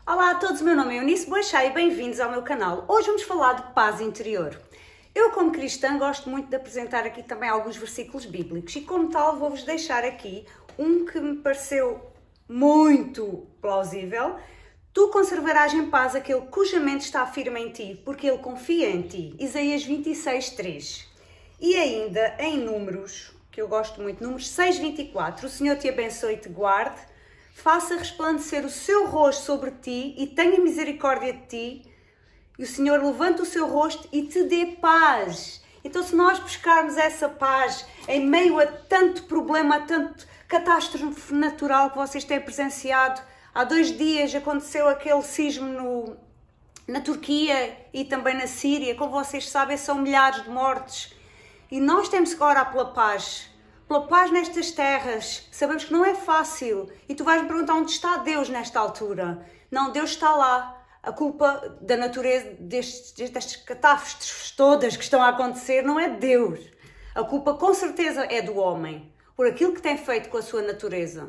Olá a todos, meu nome é Eunice Boixá e bem-vindos ao meu canal. Hoje vamos falar de paz interior. Eu, como cristã, gosto muito de apresentar aqui também alguns versículos bíblicos e, como tal, vou-vos deixar aqui um que me pareceu muito plausível. Tu conservarás em paz aquele cuja mente está firme em ti, porque ele confia em ti. Isaías 26:3. E ainda em Números, que eu gosto muito, Números 6:24, o Senhor te abençoe e te guarde, faça resplandecer o seu rosto sobre ti e tenha misericórdia de ti, e o Senhor levanta o seu rosto e te dê paz. Então, se nós buscarmos essa paz em meio a tanto problema, a tanto catástrofe natural que vocês têm presenciado, há 2 dias aconteceu aquele sismo na Turquia e também na Síria, como vocês sabem, são milhares de mortes. E nós temos que orar pela paz nestas terras. Sabemos que não é fácil. E tu vais-me perguntar onde está Deus nesta altura. Não, Deus está lá. A culpa da natureza, destas catástrofes todas que estão a acontecer, não é de Deus. A culpa com certeza é do homem, por aquilo que tem feito com a sua natureza.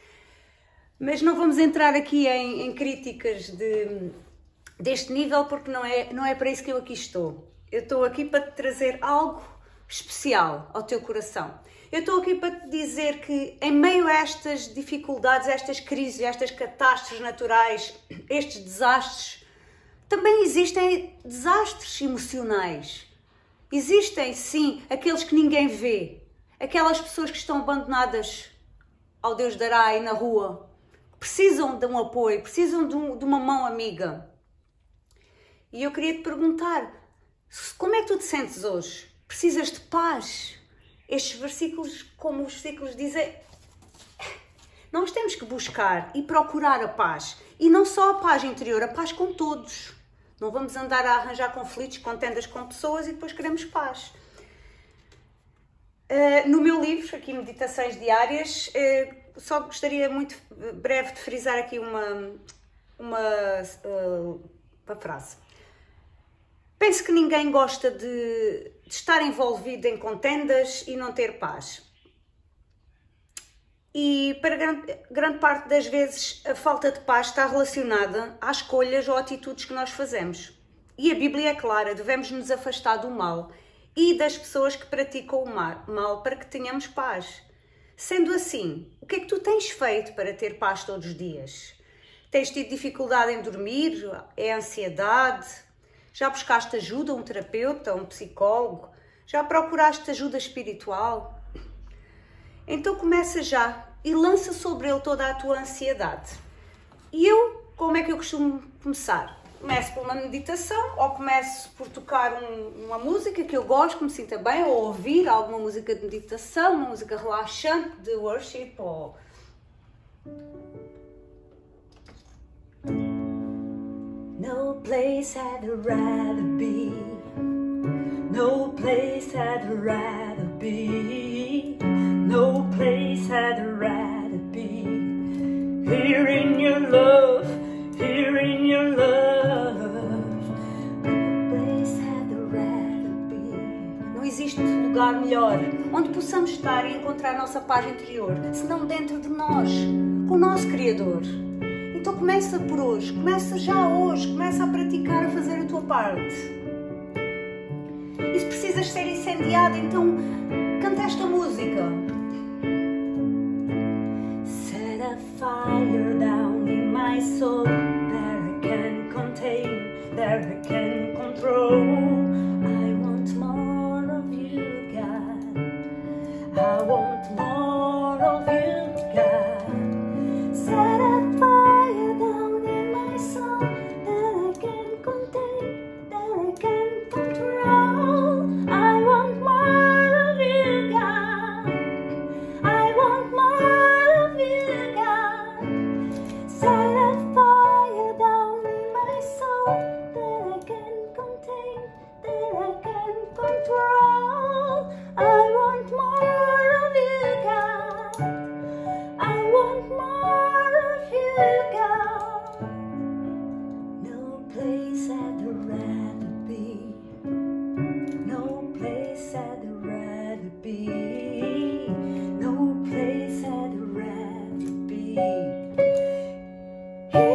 Mas não vamos entrar aqui em críticas deste nível, porque não é para isso que eu aqui estou. Eu estou aqui para te trazer algo especial ao teu coração. Eu estou aqui para te dizer que em meio a estas dificuldades, estas crises, estas catástrofes naturais, estes desastres, também existem desastres emocionais. Existem, sim, aqueles que ninguém vê. Aquelas pessoas que estão abandonadas ao Deus dará aí na rua, que precisam de um apoio, precisam de uma mão amiga. E eu queria te perguntar, como é que tu te sentes hoje? Precisas de paz? Estes versículos, como os versículos dizem, nós temos que buscar e procurar a paz. E não só a paz interior, a paz com todos. Não vamos andar a arranjar conflitos, contendas com pessoas e depois queremos paz. No meu livro, aqui Meditações Diárias, só gostaria muito breve de frisar aqui uma frase. Penso que ninguém gosta de estar envolvido em contendas e não ter paz. E para grande parte das vezes a falta de paz está relacionada às escolhas ou atitudes que nós fazemos. E a Bíblia é clara, devemos nos afastar do mal e das pessoas que praticam o mal para que tenhamos paz. Sendo assim, o que é que tu tens feito para ter paz todos os dias? Tens tido dificuldade em dormir? É ansiedade? Já buscaste ajuda, um terapeuta, um psicólogo? Já procuraste ajuda espiritual? Então começa já e lança sobre ele toda a tua ansiedade. E como é que eu costumo começar? Começo por uma meditação ou começo por tocar uma música que eu gosto, que me sinta bem, ou ouvir alguma música de meditação, uma música relaxante de worship ou... No place I'd rather be. No place I'd rather be. No place I'd rather be. Here in your love, here in your love. No place I'd rather be. Não existe lugar melhor onde possamos estar e encontrar a nossa paz interior, senão dentro de nós, com o nosso Criador. Então começa por hoje, começa já hoje, começa a praticar, a fazer a tua parte. E se precisas ser incendiado, então canta esta música. Set a fire down in my soul that I can't contain, that I can't control. I want more of you, God. I want more of you, God. Set a fire down in my soul that I can't contain, that I can't control. I want more of you, God. I want more of you, God. Set a fire down in my soul that I can't contain, that I can't control. I want more of you, God. I want more of you, God. No place I'd rather be. No place I'd rather be. No place I'd rather be.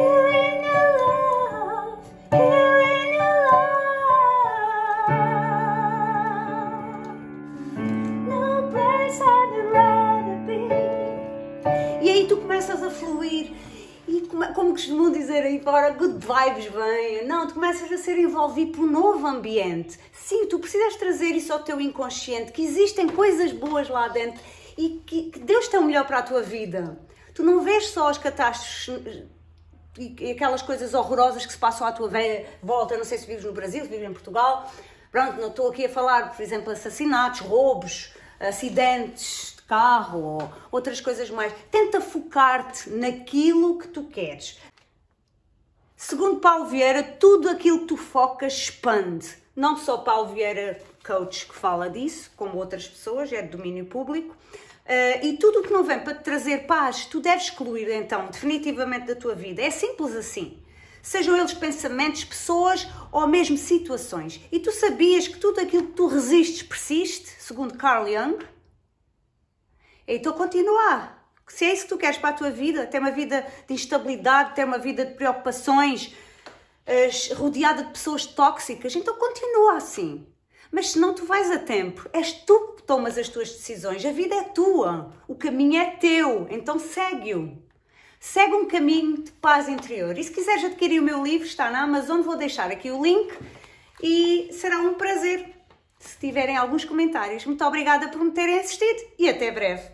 como costumam dizer aí fora, good vibes vêm. Não, tu começas a ser envolvido por um novo ambiente. Sim, tu precisas trazer isso ao teu inconsciente, que existem coisas boas lá dentro e que Deus tem o melhor para a tua vida. Tu não vês só as catástrofes e aquelas coisas horrorosas que se passam à tua volta. Não sei se vives no Brasil, se vives em Portugal. Pronto, não estou aqui a falar, por exemplo, assassinatos, roubos, acidentes de carro ou outras coisas mais. Tenta focar-te naquilo que tu queres. Segundo Paulo Vieira, tudo aquilo que tu focas expande. Não só Paulo Vieira, coach, que fala disso, como outras pessoas, é de domínio público. E tudo o que não vem para te trazer paz, tu deves excluir então definitivamente da tua vida. É simples assim. Sejam eles pensamentos, pessoas ou mesmo situações. E tu sabias que tudo aquilo que tu resistes persiste, segundo Carl Jung? Então continua. Se é isso que tu queres para a tua vida, ter uma vida de instabilidade, ter uma vida de preocupações, rodeada de pessoas tóxicas, então continua assim. Mas se não tu vais a tempo, és tu que tomas as tuas decisões, a vida é tua, o caminho é teu, então segue-o. Segue um caminho de paz interior. E se quiseres adquirir o meu livro, está na Amazon, vou deixar aqui o link e será um prazer se tiverem alguns comentários. Muito obrigada por me terem assistido e até breve.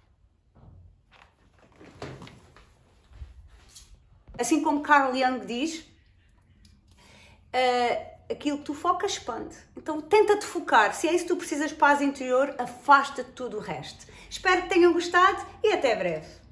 Assim como Carl Jung diz, aquilo que tu focas expande. Então tenta-te focar. Se é isso que tu precisas de paz interior, afasta-te tudo o resto. Espero que tenham gostado e até breve.